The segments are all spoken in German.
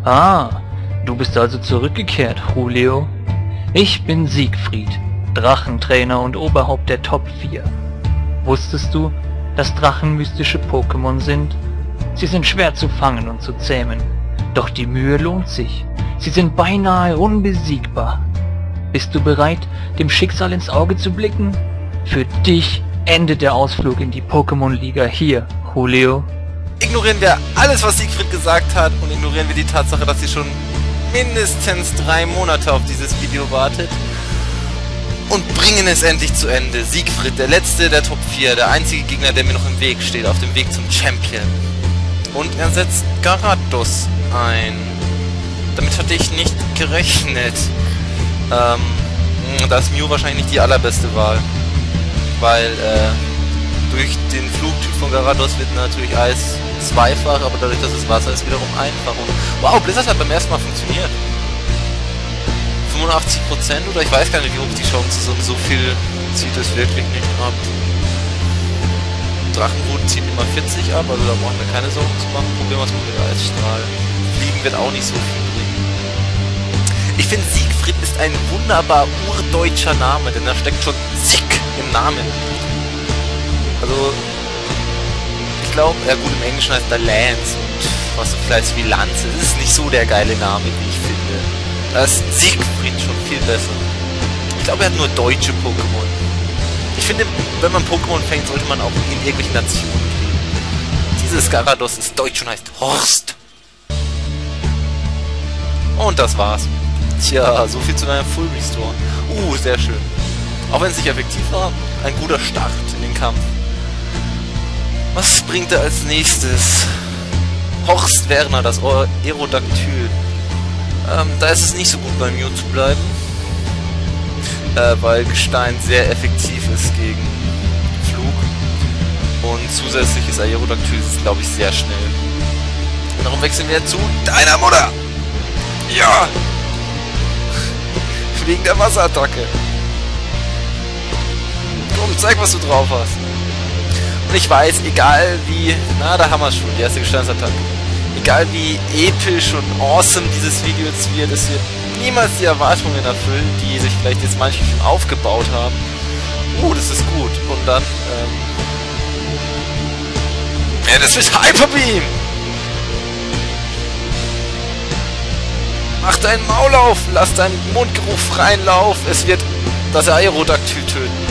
Ah, du bist also zurückgekehrt, Julio. Ich bin Siegfried, Drachentrainer und Oberhaupt der Top 4. Wusstest du, dass Drachen mystische Pokémon sind? Sie sind schwer zu fangen und zu zähmen, doch die Mühe lohnt sich. Sie sind beinahe unbesiegbar. Bist du bereit, dem Schicksal ins Auge zu blicken? Für dich endet der Ausflug in die Pokémon-Liga hier, Julio. Ignorieren wir alles, was Siegfried gesagt hat, und ignorieren wir die Tatsache, dass sie schon mindestens 3 Monate auf dieses Video wartet, und bringen es endlich zu Ende. Siegfried, der letzte der Top 4, der einzige Gegner, der mir noch im Weg steht, auf dem Weg zum Champion. Und er setzt Gyarados ein. Damit hatte ich nicht gerechnet. Da ist Mew wahrscheinlich nicht die allerbeste Wahl. Weil, durch den Flugtyp von Gyarados wird natürlich Eis zweifach, aber dadurch, dass es Wasser ist, wiederum einfach. Und wow, Blizzard hat beim ersten Mal funktioniert. 85% oder ich weiß gar nicht, wie hoch die Chance ist, und so viel zieht es wirklich nicht ab. Drachenwut zieht immer 40 ab, also da brauchen wir keine Sorgen zu machen. Probieren wir es mal mit Eisstrahl. Fliegen wird auch nicht so viel bringen. Ich finde, Siegfried ist ein wunderbar urdeutscher Name, denn da steckt schon Sieg im Namen. Also, ich glaube, ja gut, im Englischen heißt er Lance und was so vielleicht wie Lanze. Das ist nicht so der geile Name, wie ich finde. Da ist Siegfried schon viel besser. Ich glaube, er hat nur deutsche Pokémon. Ich finde, wenn man Pokémon fängt, sollte man auch in irgendwelchen Nationen gehen. Dieses Gyarados ist deutsch und heißt Horst. Und das war's. Tja, so viel zu deinem Full Restore. Sehr schön. Auch wenn es nicht effektiv war, ein guter Start in den Kampf. Was bringt er als nächstes? Horst Werner, das Aerodactyl. Da ist es nicht so gut, bei Mew zu bleiben. Weil Gestein sehr effektiv ist gegen Flug. Und zusätzlich ist Aerodactyl, glaube ich, sehr schnell. Darum wechseln wir zu deiner Mutter! Ja! Wegen der Wasserattacke. Komm, zeig, was du drauf hast. Und ich weiß, egal wie... Na, da haben wir es schon, die erste Gesteinsattacke. Egal wie episch und awesome dieses Video jetzt wird, es wird niemals die Erwartungen erfüllen, die sich vielleicht jetzt manche schon aufgebaut haben. Das ist gut. Und dann, ja, das ist Hyper Beam! Mach deinen Maul auf, lass deinen Mundgeruch freien Lauf, es wird das Aerodactyl töten.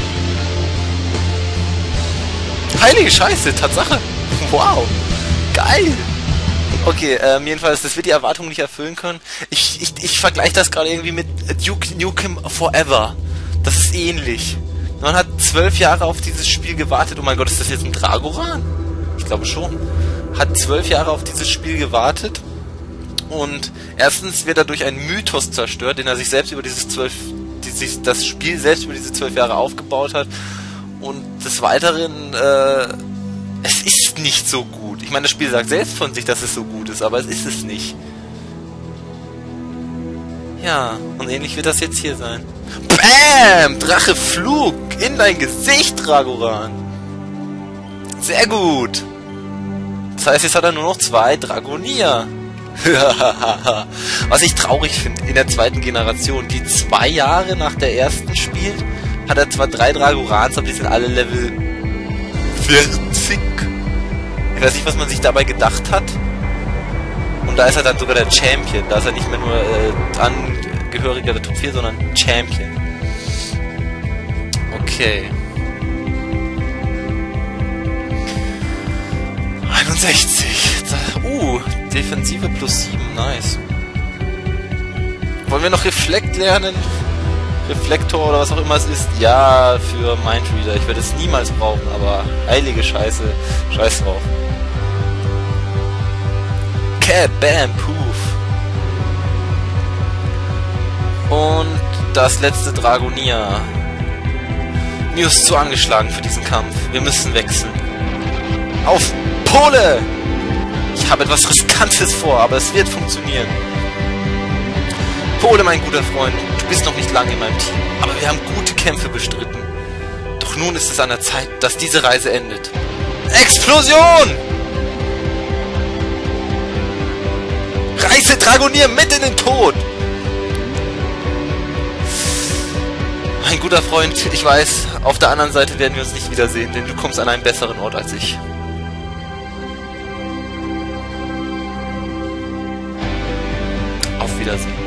Heilige Scheiße, Tatsache. Wow, geil. Okay, jedenfalls, das wird die Erwartungen nicht erfüllen können. Ich vergleiche das gerade irgendwie mit Duke Nukem Forever. Das ist ähnlich. Man hat 12 Jahre auf dieses Spiel gewartet. Oh mein Gott, ist das jetzt ein Dragoran? Ich glaube schon. Hat 12 Jahre auf dieses Spiel gewartet. Und erstens wird er durch einen Mythos zerstört, den er sich selbst über das Spiel selbst über diese 12 Jahre aufgebaut hat. Und des Weiteren, es ist nicht so gut. Ich meine, das Spiel sagt selbst von sich, dass es so gut ist, aber es ist es nicht. Ja, und ähnlich wird das jetzt hier sein. BAM! Drache Flug in dein Gesicht, Dragoran. Sehr gut. Das heißt, jetzt hat er nur noch 2 Dragonia. Was ich traurig finde, in der zweiten Generation, die 2 Jahre nach der ersten spielt, hat er zwar 3 Dragorans, aber die sind alle Level 40. Ich weiß nicht, was man sich dabei gedacht hat. Und da ist er dann sogar der Champion. Da ist er nicht mehr nur Angehöriger der Top 4, sondern Champion. Okay. 61. Defensive plus 7. Nice. Wollen wir noch Reflekt lernen? Reflektor oder was auch immer es ist? Ja, für Mindreader. Ich werde es niemals brauchen, aber heilige Scheiße. Scheiß drauf. Okay, bam, poof. Und das letzte Dragonia. Mew ist zu angeschlagen für diesen Kampf. Wir müssen wechseln. Auf Pole! Ich habe etwas Riskantes vor, aber es wird funktionieren. Pole, mein guter Freund, du bist noch nicht lange in meinem Team, aber wir haben gute Kämpfe bestritten. Doch nun ist es an der Zeit, dass diese Reise endet. Explosion! Reiße Dragonier mit in den Tod! Mein guter Freund, ich weiß, auf der anderen Seite werden wir uns nicht wiedersehen, denn du kommst an einen besseren Ort als ich. Auf Wiedersehen.